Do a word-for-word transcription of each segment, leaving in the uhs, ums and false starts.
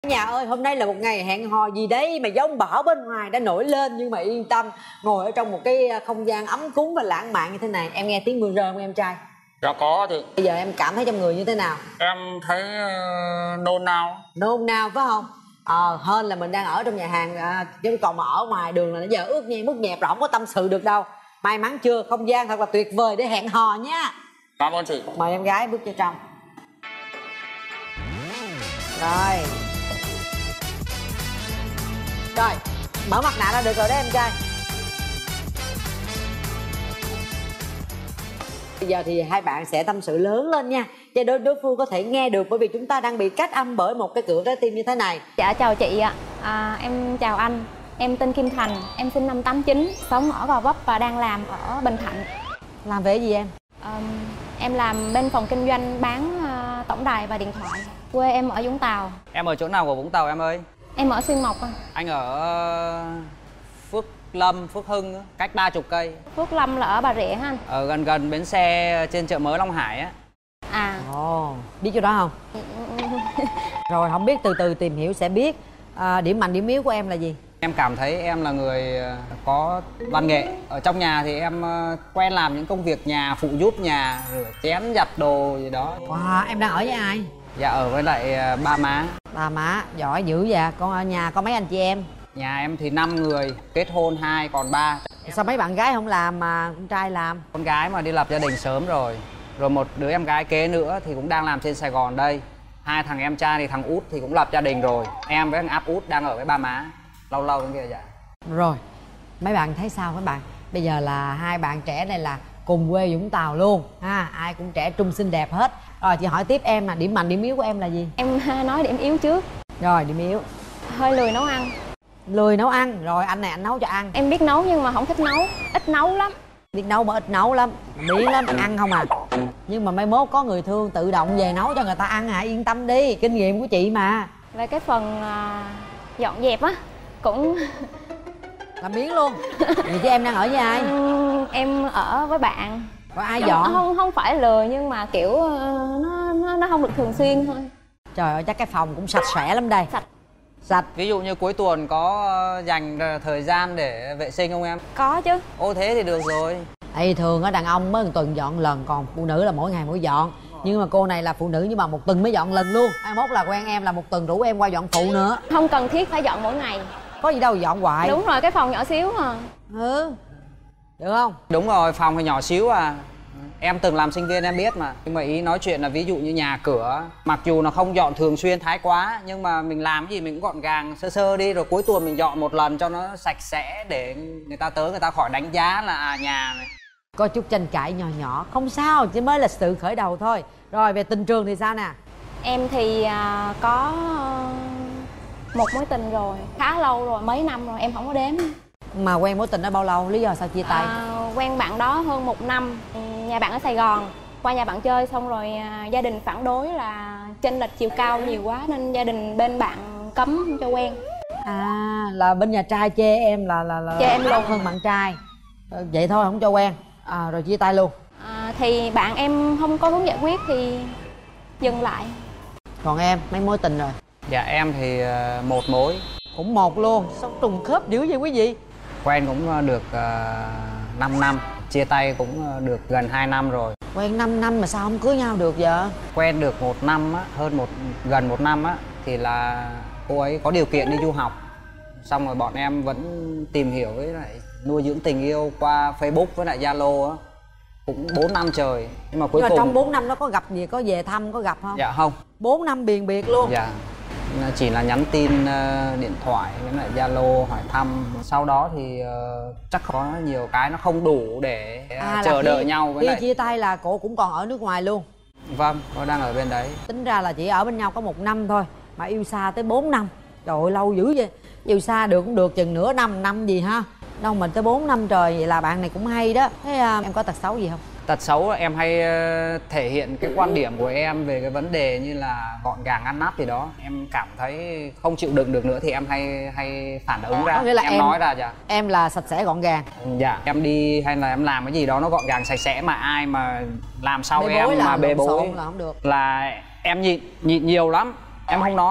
Nhà ơi, hôm nay là một ngày hẹn hò gì đấy mà giông bão bên ngoài đã nổi lên, nhưng mà yên tâm, ngồi ở trong một cái không gian ấm cúng và lãng mạn như thế này. Em nghe tiếng mưa rơi không em trai? Dạ có chị. Bây giờ em cảm thấy trong người như thế nào? Em thấy uh, nôn nao. Nôn nao phải không? Ờ, hên là mình đang ở trong nhà hàng à, chứ còn mà ở ngoài đường là nó giờ ướt nhem mút nhẹp rồi không có tâm sự được đâu. May mắn chưa, không gian thật là tuyệt vời để hẹn hò nha. Cảm ơn chị. Mời em gái bước vô trong. Rồi. Rồi, mở mặt nạ ra được rồi đó em trai. Bây giờ thì hai bạn sẽ tâm sự lớn lên nha, cho đối đối phương có thể nghe được, bởi vì chúng ta đang bị cách âm bởi một cái cửa trái tim như thế này. Dạ chào chị ạ. À, em chào anh. Em tên Kim Thành, em sinh năm tám chín, sống ở Gò Vấp và đang làm ở Bình Thạnh. Làm về gì em? À, em làm bên phòng kinh doanh bán uh, tổng đài và điện thoại. Quê em ở Vũng Tàu. Em ở chỗ nào của Vũng Tàu em ơi? Em ở Xuyên Mộc. Anh ở Phước Lâm, Phước Hưng, cách ba chục cây. Phước Lâm là ở Bà Rịa ha anh? Ở gần gần bến xe trên chợ mới Long Hải á. À. Ồ, biết chỗ đó không? Rồi, không biết từ từ tìm hiểu sẽ biết. À, điểm mạnh điểm yếu của em là gì? Em cảm thấy em là người có văn nghệ. Ở trong nhà thì em quen làm những công việc nhà, phụ giúp nhà, rửa chén, giặt đồ gì đó. Wow, em đang ở với ai? Dạ ở với lại ba má. Ba má, giỏi dữ vậy. Con ở nhà có mấy anh chị em? Nhà em thì năm người, kết hôn hai còn ba. Sao mấy bạn gái không làm mà con trai làm? Con gái mà đi lập gia đình sớm rồi. Rồi một đứa em gái kế nữa thì cũng đang làm trên Sài Gòn đây. Hai thằng em trai thì thằng út thì cũng lập gia đình rồi. Em với thằng áp út đang ở với ba má. Lâu lâu bên kia dạ. Rồi, mấy bạn thấy sao mấy bạn? Bây giờ là hai bạn trẻ này là cùng quê Vũng Tàu luôn ha, ai cũng trẻ trung xinh đẹp hết. Rồi chị hỏi tiếp em là điểm mạnh điểm yếu của em là gì? Em nói điểm yếu trước. Rồi, điểm yếu. Hơi lười nấu ăn. Lười nấu ăn, rồi anh này anh nấu cho ăn. Em biết nấu nhưng mà không thích nấu, ít nấu lắm. Biết nấu mà ít nấu lắm, miễn lắm, ăn không à. Nhưng mà mai mốt có người thương tự động về nấu cho người ta ăn hả, yên tâm đi, kinh nghiệm của chị mà. Về cái phần uh, dọn dẹp á, cũng làm biến luôn. Vậy chứ em đang ở với ai? Em, em ở với bạn. Có ai dọn? Không không phải lười nhưng mà kiểu uh, nó nó nó không được thường xuyên thôi. Trời ơi, chắc cái phòng cũng sạch sẽ lắm đây. Sạch. Sạch. Ví dụ như cuối tuần có dành thời gian để vệ sinh không em? Có chứ. Ô thế thì được rồi. Ê, thường ở đàn ông mới một tuần dọn lần, còn phụ nữ là mỗi ngày mỗi dọn. Nhưng mà cô này là phụ nữ nhưng mà một tuần mới dọn lần luôn. Mai mốt là quen em là một tuần rủ em qua dọn phụ nữa. Không cần thiết phải dọn mỗi ngày. Có gì đâu dọn hoài. Đúng rồi, cái phòng nhỏ xíu à. Ừ. Được không? Đúng rồi, phòng thì nhỏ xíu à. Em từng làm sinh viên em biết mà. Nhưng mà ý nói chuyện là ví dụ như nhà cửa, mặc dù nó không dọn thường xuyên thái quá, nhưng mà mình làm cái gì mình cũng gọn gàng sơ sơ đi. Rồi cuối tuần mình dọn một lần cho nó sạch sẽ, để người ta tới người ta khỏi đánh giá là à, nhà này. Có chút tranh cãi nhỏ nhỏ, không sao, chỉ mới là sự khởi đầu thôi. Rồi về tình trường thì sao nè? Em thì uh, có uh, một mối tình rồi, khá lâu rồi, mấy năm rồi, em không có đếm. Mà quen mối tình đó bao lâu, lý do sao chia tay? Uh, quen bạn đó hơn một năm, nhà bạn ở Sài Gòn. Qua nhà bạn chơi xong rồi uh, gia đình phản đối là chênh lệch chiều cao nhiều quá, nên gia đình bên bạn cấm không cho quen. À, là bên nhà trai chê em là là, là chê em lùn hơn bạn trai. Vậy thôi không cho quen. À, rồi chia tay luôn. À, thì bạn em không có hướng giải quyết thì dừng lại. Còn em mấy mối tình rồi? Dạ em thì một mối. Cũng một luôn, sao trùng khớp dữ vậy quý vị? Quen cũng được uh, năm năm, chia tay cũng được gần hai năm rồi. Quen năm năm mà sao không cưới nhau được vậy? Quen được một năm á, hơn một gần một năm á thì là cô ấy có điều kiện đi du học. Xong rồi bọn em vẫn tìm hiểu với lại nuôi dưỡng tình yêu qua Facebook với lại Zalo á, cũng bốn năm trời. Nhưng mà cuối nhưng mà cùng trong bốn năm đó có gặp gì, có về thăm, có gặp không? Dạ không. Bốn năm biền biệt luôn? Dạ, chỉ là nhắn tin uh, điện thoại với lại Zalo hỏi thăm. Sau đó thì uh, chắc có nhiều cái nó không đủ để uh, à, chờ khi, đợi nhau với khi lại... chia tay là cổ cũng còn ở nước ngoài luôn? Vâng, tôi đang ở bên đấy. Tính ra là chỉ ở bên nhau có một năm thôi mà yêu xa tới bốn năm. Trời ơi, lâu dữ vậy. Yêu xa được cũng được chừng nửa năm, năm gì ha. Đâu mình tới bốn năm trời, vậy là bạn này cũng hay đó. Thế uh, em có tật xấu gì không? Tật xấu em hay uh, thể hiện cái quan điểm của em về cái vấn đề như là gọn gàng ngăn nắp gì đó. Em cảm thấy không chịu đựng được nữa thì em hay hay phản ứng ra. Nghĩa là em, em nói ra dạ. Em là sạch sẽ gọn gàng. Dạ, em đi hay là em làm cái gì đó nó gọn gàng sạch sẽ, mà ai mà làm sau bê em là mà bê bối là không được. Là em nhịn, nhịn nhiều lắm. Em không nói.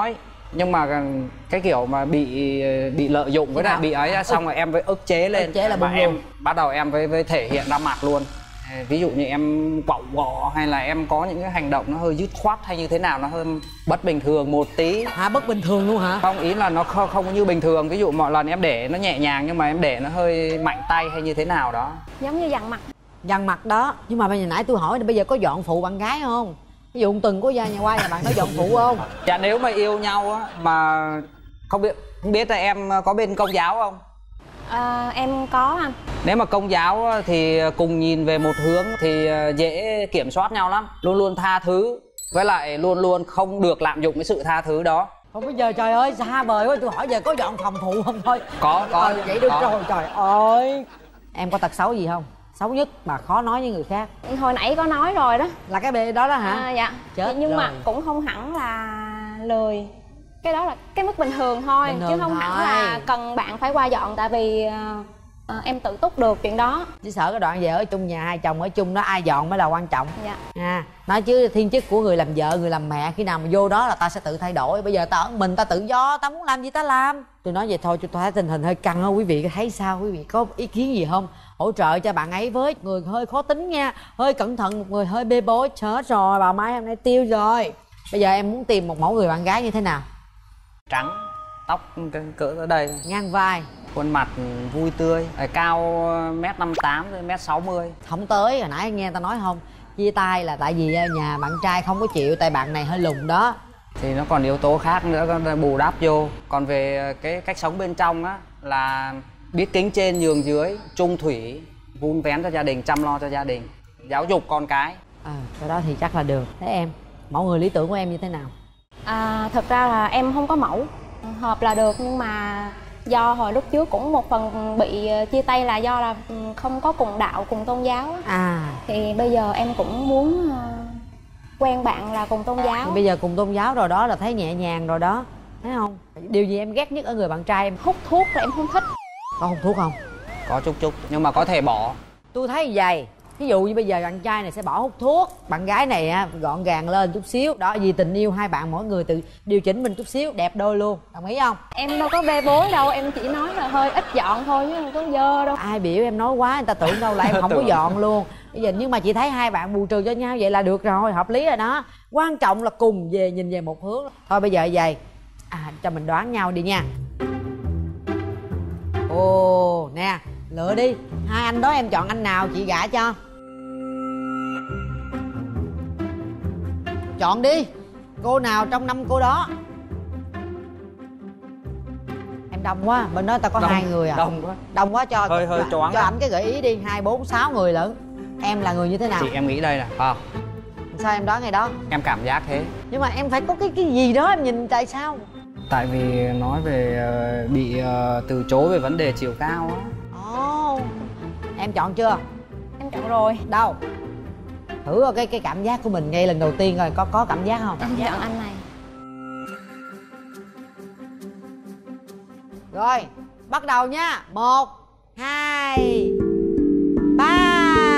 Nhưng mà cái kiểu mà bị bị lợi dụng với lại bị ấy á, xong rồi em với ức chế lên, ức chế là và bùng em luôn. bắt đầu em với với thể hiện ra mặt luôn. Ví dụ như em quạo quọ hay là em có những cái hành động nó hơi dứt khoát hay như thế nào nó hơi bất bình thường một tí. Hả? Bất bình thường luôn hả? Không, ý là nó không, không như bình thường. Ví dụ mọi lần em để nó nhẹ nhàng nhưng mà em để nó hơi mạnh tay hay như thế nào đó. Giống như dằn mặt. Dằn mặt đó. Nhưng mà bây giờ nãy tôi hỏi bây giờ có dọn phụ bạn gái không? Ví dụ Tuần có ra nhà qua nhà bạn có dọn phụ không? Dạ nếu mà yêu nhau á mà không biết không biết là em có bên Công giáo không? À, em có anh. Nếu mà Công giáo á, thì cùng nhìn về một hướng thì dễ kiểm soát nhau lắm. Luôn luôn tha thứ. Với lại luôn luôn không được lạm dụng cái sự tha thứ đó. Không bây giờ trời ơi xa vời quá, tôi hỏi giờ có dọn phòng phụ không thôi. Có, có. Ờ, vậy được có. rồi, trời ơi. Em có tật xấu gì không? Xấu nhất mà khó nói với người khác. Hồi nãy có nói rồi đó. Là cái bề đó đó hả? À, dạ. Chết Nhưng rồi. mà cũng không hẳn là lười. Cái đó là cái mức bình thường thôi. Bình Chứ thường không hẳn thôi. là cần bạn phải qua dọn. Tại vì uh, uh, em tự túc được chuyện đó. Chỉ sợ cái đoạn về ở chung nhà hai chồng ở chung đó ai dọn mới là quan trọng. Dạ. À, nói chứ thiên chức của người làm vợ, người làm mẹ khi nào mà vô đó là ta sẽ tự thay đổi. Bây giờ ta ở mình ta tự do, ta muốn làm gì ta làm. Tôi nói vậy thôi, tôi thấy tình hình hơi căng không? Quý vị thấy sao? Quý vị có ý kiến gì không? Hỗ trợ cho bạn ấy với. Người hơi khó tính nha, hơi cẩn thận, một người hơi bê bối. Chết rồi, bà Mai hôm nay tiêu rồi. Bây giờ em muốn tìm một mẫu người bạn gái như thế nào? Trắng, tóc cỡ tới đây, Ngang vai, khuôn mặt vui tươi, cao mét năm tám tới mét sáu mươi. không tới. Hồi nãy nghe ta nói không, chia tay là tại vì nhà bạn trai không có chịu, tại bạn này hơi lùn đó. Thì nó còn yếu tố khác nữa bù đắp vô. Còn về cái cách sống bên trong á là biết kính trên nhường dưới, trung thủy, vun vén cho gia đình, chăm lo cho gia đình, giáo dục con cái. À, cái đó thì chắc là được. Thế em, mẫu người lý tưởng của em như thế nào? À, thật ra là em không có mẫu. Hợp là được nhưng mà do hồi lúc trước cũng một phần bị chia tay là do là không có cùng đạo, cùng tôn giáo. À, Thì bây giờ em cũng muốn uh, quen bạn là cùng tôn giáo. thì bây giờ cùng tôn giáo rồi đó là thấy nhẹ nhàng rồi đó. Thấy không? Điều gì em ghét nhất ở người bạn trai em? Hút thuốc là em không thích. Có hút thuốc không? Có chút chút nhưng mà có thể bỏ. Tôi thấy vậy. Ví dụ như bây giờ bạn trai này sẽ bỏ hút thuốc, bạn gái này á, gọn gàng lên chút xíu. Đó, vì tình yêu hai bạn mỗi người tự điều chỉnh mình chút xíu, đẹp đôi luôn. Đồng ý không? Em đâu có bê bối đâu, em chỉ nói là hơi ít dọn thôi chứ không có dơ đâu. Ai biểu em nói quá, người ta tưởng đâu là em không có Tưởng. dọn luôn. Bây giờ nhưng mà chị thấy hai bạn bù trừ cho nhau vậy là được rồi, hợp lý rồi đó. Quan trọng là cùng về nhìn về một hướng. Thôi bây giờ vậy, à, cho mình đoán nhau đi nha. Ồ, nè, lựa đi. Hai anh đó em chọn anh nào chị gả cho. Chọn đi. Cô nào trong năm cô đó. Em đông quá, bên đó ta có Đông, hai người à. đông quá. Đông quá cho Hơi- hơi cho, choáng cho á. ảnh cái gợi ý đi. Hai bốn sáu người lận. Em là người như thế nào? Chị em nghĩ đây là à, Sao em đoán ngày đó? em cảm giác thế. Nhưng mà em phải có cái cái gì đó em nhìn tại sao? Tại vì nói về ờ, bị ờ, từ chối về vấn đề chiều cao á. Ồ, em chọn chưa? Em chọn rồi. Đâu? Thử coi cái cái cảm giác của mình ngay lần đầu tiên rồi, có có cảm giác không? Em chọn anh này. Rồi, bắt đầu nha. Một, hai, ba.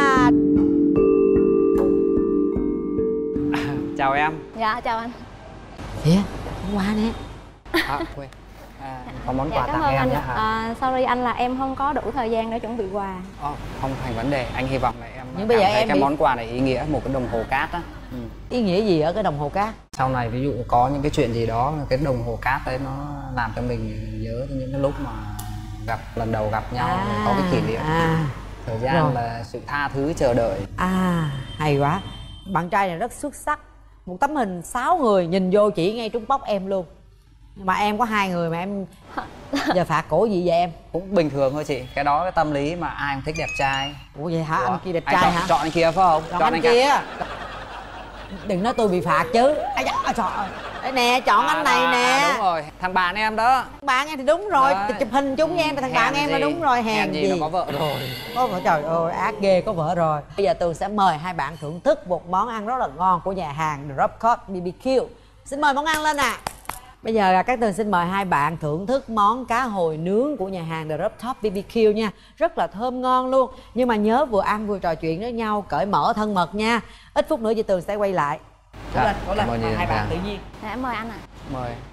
Chào em. Dạ chào anh. Kìa, hôm qua nè. À, quên. À, có món Dạ quà cảm tặng ơn em anh. nhé hả? À, sorry anh là em không có đủ thời gian để chuẩn bị quà. Ồ, không thành vấn đề, anh hy vọng là em Nhưng bây giờ cảm thấy em cái bị- món quà này ý nghĩa, một cái đồng hồ cát á. Ừ. Ý nghĩa gì ở cái đồng hồ cát? Sau này ví dụ có những cái chuyện gì đó, cái đồng hồ cát đấy nó làm cho mình nhớ đến những cái lúc mà gặp lần đầu gặp nhau, có cái kỷ niệm. À, Thời gian rồi. là sự tha thứ chờ đợi. à, hay quá. Bạn trai này rất xuất sắc. Một tấm hình sáu người nhìn vô chỉ ngay trúng bóc em luôn. Mà em có hai người mà em giờ phạt cổ gì vậy em? Cũng bình thường thôi chị, cái đó cái tâm lý mà ai cũng thích đẹp trai. Ủa vậy hả? Ủa, Anh kia đẹp anh trai chọn, hả? chọn anh kia phải không? Chọn anh cả- kia. Đừng nói tôi bị phạt chứ. Ây da, trời ơi. Đây nè, chọn À, anh này à, nè. à, đúng rồi, thằng bạn em đó. Bạn em thì đúng rồi. Đấy. Chụp hình chung với em thì thằng bạn em là gì? đúng rồi. Hèn gì gì nó có vợ rồi. có vợ, trời ơi ác ghê, có vợ rồi. Bây giờ Tường sẽ mời hai bạn thưởng thức một món ăn rất là ngon của nhà hàng The Drop Code bê bê kiu. Xin mời món ăn lên ạ. À. Bây giờ là các Tường xin mời hai bạn thưởng thức món cá hồi nướng của nhà hàng The Drop Top bê bê kiu nha. Rất là thơm ngon luôn. Nhưng mà nhớ vừa ăn vừa trò chuyện với nhau, cởi mở thân mật nha. Ít phút nữa chị Tường sẽ quay lại. Dạ, Cố lên, cố lên. cảm ơn Mời chị. hai bạn Dạ. tự nhiên. Dạ em mời anh ạ. Mời.